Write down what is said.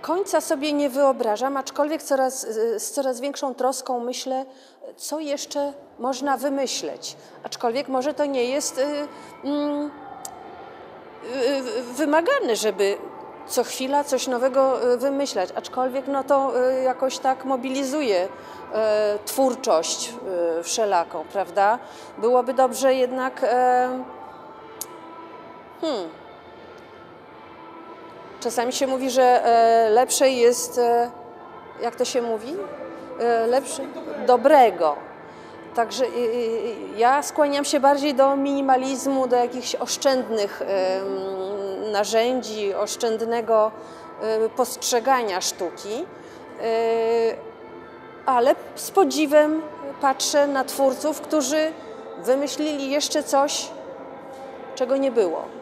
końca sobie nie wyobrażam, aczkolwiek z coraz większą troską myślę, co jeszcze można wymyśleć. Aczkolwiek może to nie jest wymagane, żeby co chwila coś nowego wymyślać, aczkolwiek no to jakoś tak mobilizuje twórczość wszelaką, prawda? Byłoby dobrze jednak czasami się mówi, że lepsze jest, jak to się mówi? Lepsze dobrego. Także ja skłaniam się bardziej do minimalizmu, do jakichś oszczędnych narzędzi, oszczędnego postrzegania sztuki, ale z podziwem patrzę na twórców, którzy wymyślili jeszcze coś, czego nie było.